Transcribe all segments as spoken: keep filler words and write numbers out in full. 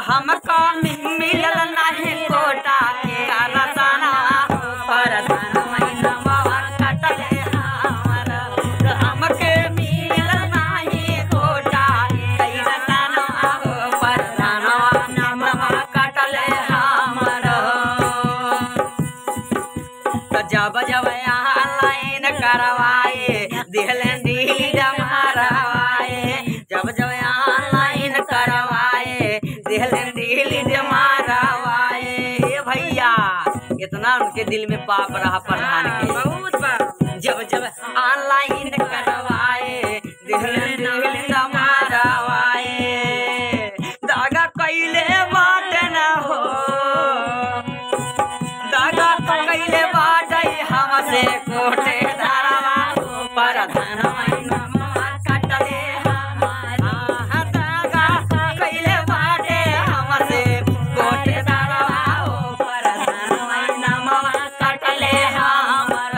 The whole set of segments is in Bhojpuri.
हमको मिलल नहीं कोटा के रतना परधनवा नमवा कटले हमर हमके मिलल नहीं कोटा के रतना परधनवा नमवा कटले हमर। जब जब यहाँ लाइन करवाए दिहले दिल मारवाए जब जब यहाँ लाइन करवाए दिहले दिल मारवाए भैया इतना उनके दिल में पाप रहा प्रधान के बहुत बार जब जब ऑनलाइन करवाए दिहले दिल मारवाए दागा कैले बात न हो दागा कैले बात हमसे कोटे धरवा परधनवा नमवा कटले हमर दागा कैले बाटे हमसे कोटे धरवा परधनवा नमवा कटले हमर।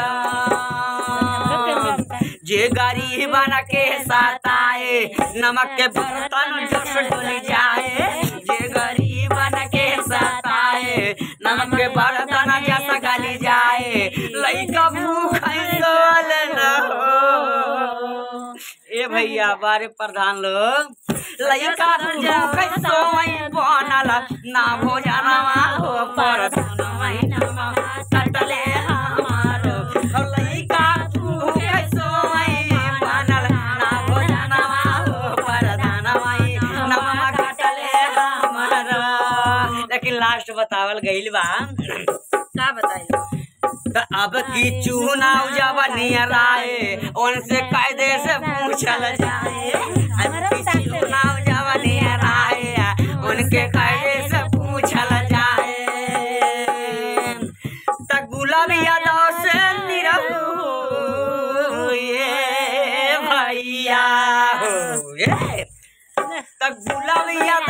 जे गरीबन के सताए नमक के बर्तन जस डोल जाए जे गरीबन के सताए नमक के बर्तन जस गल जाए लइका भूख न हो ए भैया बारे प्रधान लोग लइका भूख सोई बनल ना भोजनवा हो परधनवा नमवा कटले हमर लइका भूख सोई बनल ना भोजनवा हो परधनवा नमवा कटले हमर। लेकिन लास्ट बतावल गइल बा का बताई अब की चुनाव जब नियर आए उनसे कायदे से पूछल जाए अब की चुनाव जब नियर आए उनके कायदे से पूछल जाए तक गुलाब यादव से निरहु ये भैया हो तक गुलाब यादव